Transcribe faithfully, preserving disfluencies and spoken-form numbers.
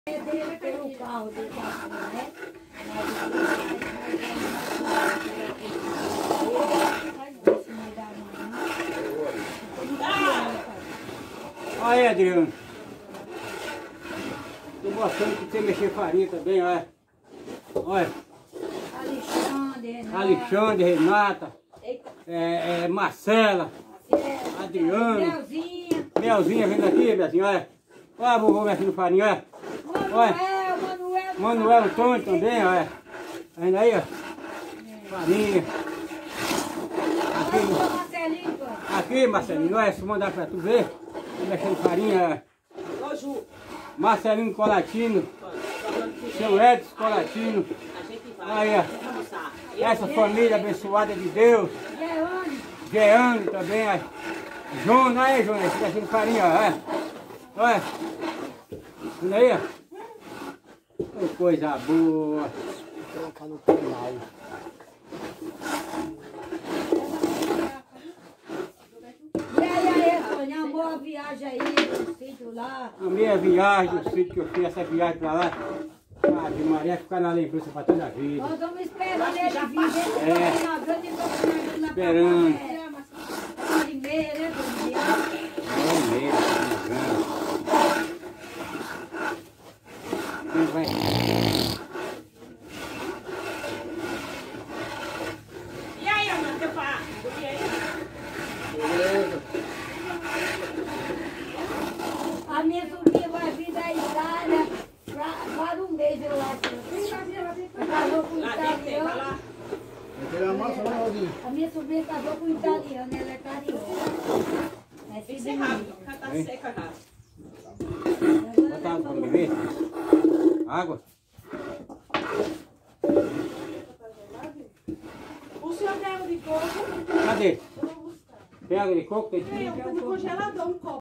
Dele pelo carro do carro, né? Aí, Adriano. Tô mostrando que você mexer farinha também, olha. Olha. Alexandre, Renata. Alexandre, Renata. É, é, Marcela. Adriano. Melzinha. Melzinha, vem daqui, Melzinha, olha. Olha a vovô mexendo farinha, olha. Olha. Manuel, Manuel. Manuel Antônio também, olha. Tá vendo aí, ó? Farinha. Aqui, Marcelinho. Aqui, Marcelinho, olha, se mandar pra tu ver. Tô mexendo farinha. Ô, Ju. Marcelinho Colatino. Seu Edson Colatino. Aí, ó. Essa família abençoada de Deus. Geane. Geane também, ó. Jonas, aí, Jonas, tá mexendo farinha, ó. Olha. Olha. Vendo aí, ó. Oh, coisa boa. Vou colocar no canal. E aí, aí, Sônia, uma boa viagem aí no sítio lá. A minha viagem, o sítio que eu fiz, essa viagem pra lá. Ave Maria, ficar na lembrança pra toda a vida. Nós estamos esperando ele vir. É. Esperando. Esperando. Primeiro, né, Dona? É mesmo, Quem vai? E aí, Ana, teu pai? E aí? Beleza. A minha sobrinha vai vir da Itália pra, para um mês, eu acho. Casou com um Lá dentro tem, vai italiano. lá. A minha sobrinha casou com um italiano, ela é carioca. É Tem que filha ser de rápido, mim. porque tá seca já. Bota água pra beber? Água? O senhor tem água de coco? Cadê? Tem água de coco? Tem? Tem, eu tô no congelador um copo.